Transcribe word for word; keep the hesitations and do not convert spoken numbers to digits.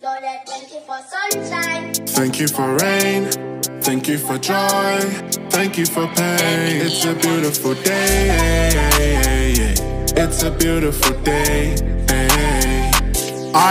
Lord, I thank you for sunshine. Thank you for rain. Thank you for joy. Thank you for pain. It's a beautiful day. It's a beautiful day.